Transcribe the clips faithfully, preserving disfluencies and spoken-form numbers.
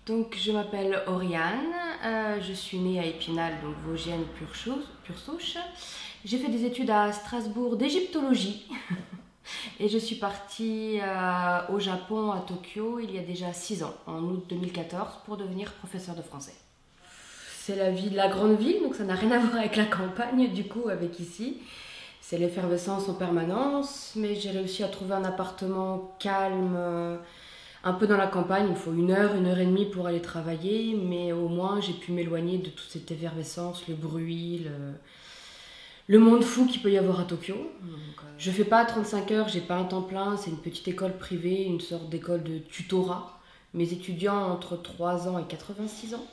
Donc je m'appelle Oriane, euh, je suis née à Épinal, donc Vosgienne pure, chose, pure souche. J'ai fait des études à Strasbourg d'égyptologie et je suis partie euh, au Japon, à Tokyo, il y a déjà six ans, en août deux mille quatorze, pour devenir professeur de français. C'est la vie de la grande ville, donc ça n'a rien à voir avec la campagne du coup, avec ici. C'est l'effervescence en permanence, mais j'ai réussi à trouver un appartement calme, euh, un peu dans la campagne. Il me faut une heure, une heure et demie pour aller travailler, mais au moins j'ai pu m'éloigner de toute cette effervescence, le bruit, le, le monde fou qu'il peut y avoir à Tokyo. Donc, euh, je fais pas trente-cinq heures, j'ai pas un temps plein, c'est une petite école privée, une sorte d'école de tutorat. Mes étudiants ont entre trois ans et quatre-vingt-six ans.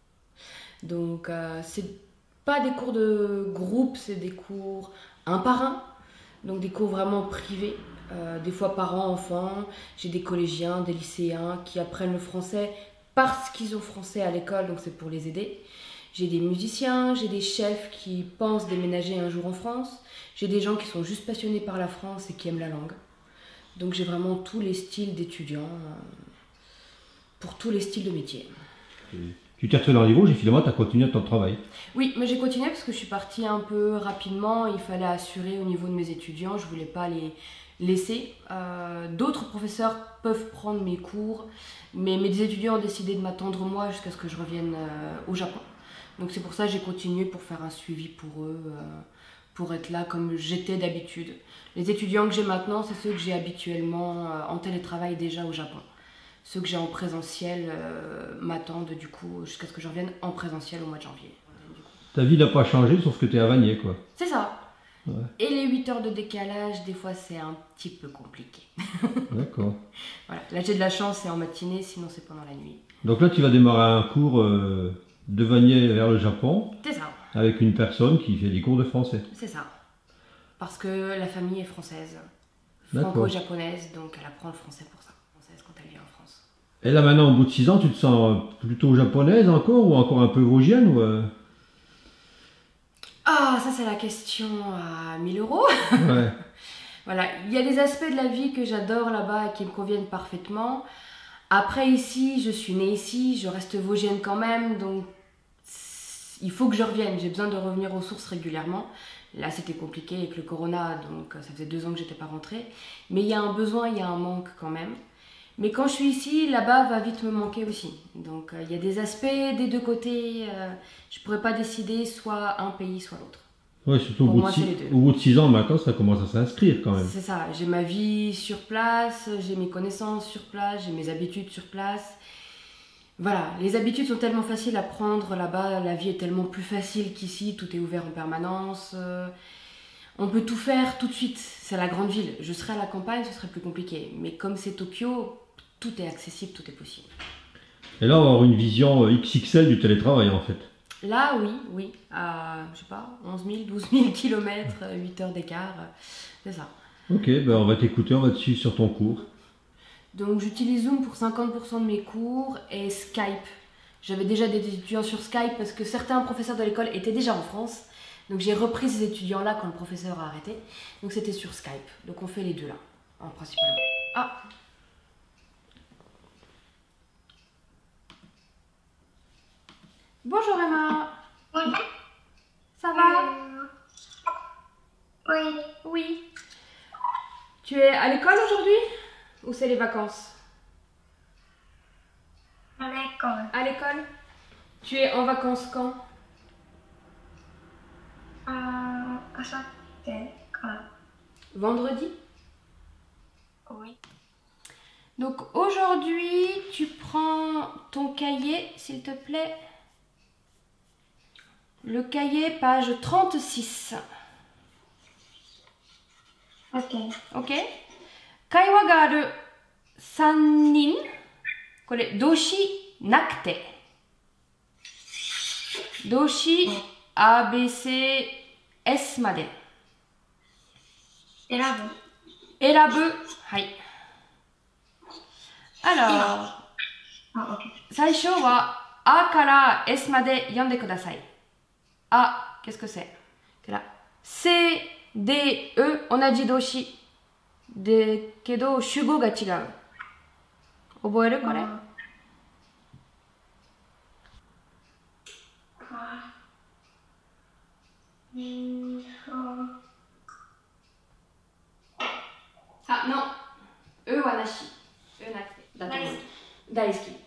Donc euh, c'est pas des cours de groupe, c'est des cours un par un, donc des cours vraiment privés, euh, des fois parents, enfants. J'ai des collégiens, des lycéens qui apprennent le français parce qu'ils ont français à l'école, donc c'est pour les aider. J'ai des musiciens, j'ai des chefs qui pensent déménager un jour en France. J'ai des gens qui sont juste passionnés par la France et qui aiment la langue. Donc j'ai vraiment tous les styles d'étudiants, euh, pour tous les styles de métier. Et tu t'es retrouvé dans les Vosges et finalement tu as continué ton travail. Oui, mais j'ai continué parce que je suis partie un peu rapidement. Il fallait assurer au niveau de mes étudiants. Je ne voulais pas les laisser. Euh, D'autres professeurs peuvent prendre mes cours, mais mes étudiants ont décidé de m'attendre moi jusqu'à ce que je revienne euh, au Japon. Donc c'est pour ça que j'ai continué pour faire un suivi pour eux, euh, pour être là comme j'étais d'habitude. Les étudiants que j'ai maintenant, c'est ceux que j'ai habituellement euh, en télétravail déjà au Japon. Ceux que j'ai en présentiel euh, m'attendent du coup jusqu'à ce que je revienne en présentiel au mois de janvier. Ta vie n'a pas changé sauf que tu es à Vanier quoi. C'est ça. Ouais. Et les huit heures de décalage, des fois c'est un petit peu compliqué. D'accord. Voilà. Là j'ai de la chance, c'est en matinée, sinon c'est pendant la nuit. Donc là tu vas démarrer un cours euh, de Vanier vers le Japon. C'est ça. Avec une personne qui fait des cours de français. C'est ça. Parce que la famille est française, franco-japonaise, donc elle apprend le français pour ça. Quand elle vient en France. Et là maintenant, au bout de six ans, tu te sens plutôt japonaise encore ou encore un peu vosgienne ou euh... Ah, ça c'est la question à mille euros. Ouais. Voilà, il y a des aspects de la vie que j'adore là-bas et qui me conviennent parfaitement. Après ici, je suis née ici, je reste vosgienne quand même, donc il faut que je revienne. J'ai besoin de revenir aux sources régulièrement. Là, c'était compliqué avec le corona, donc ça faisait deux ans que j'étais pas rentrée. Mais il y a un besoin, il y a un manque quand même. Mais quand je suis ici, là-bas va vite me manquer aussi. Donc il euh, y a des aspects des deux côtés. Euh, je pourrais pas décider soit un pays, soit l'autre. Oui, surtout au bout, moi, six, au bout de six ans maintenant, ça commence à s'inscrire quand même. C'est ça, j'ai ma vie sur place, j'ai mes connaissances sur place, j'ai mes habitudes sur place. Voilà, les habitudes sont tellement faciles à prendre là-bas, la vie est tellement plus facile qu'ici, tout est ouvert en permanence. Euh, on peut tout faire tout de suite, c'est la grande ville. Je serais à la campagne, ce serait plus compliqué. Mais comme c'est Tokyo, tout est accessible, tout est possible. Et là, on va avoir une vision X X L du télétravail en fait. Là, oui, oui, à, je sais pas, onze mille, douze mille kilomètres, huit heures d'écart, c'est ça. Ok, ben on va t'écouter, on va te suivre sur ton cours. Donc j'utilise Zoom pour cinquante pour cent de mes cours et Skype. J'avais déjà des étudiants sur Skype parce que certains professeurs de l'école étaient déjà en France. Donc j'ai repris ces étudiants-là quand le professeur a arrêté. Donc c'était sur Skype. Donc on fait les deux là, en principalement. Ah! Bonjour Emma. Oui. Ça va? Euh, oui. Oui. Tu es à l'école aujourd'hui? Ou c'est les vacances? À l'école. À l'école? Tu es en vacances quand? Euh, à Saturday. Vendredi? Oui. Donc aujourd'hui, tu prends ton cahier, s'il te plaît. Le cahier, page trente-six. Ok. Ok? 会話があるさんにん。これ、動詞なくて。動詞 A, B, C, S まで。 選ぶ。 選ぶ。はい。Alors、 あ、OK。 最初は A から S まで読んでください。A, qu'est-ce que c'est? C, D, E、同じ動詞。でけど主語が違う。覚えるこれ？ うんそう。 あ、non。うはなし。うなくて。だと思う。大好き。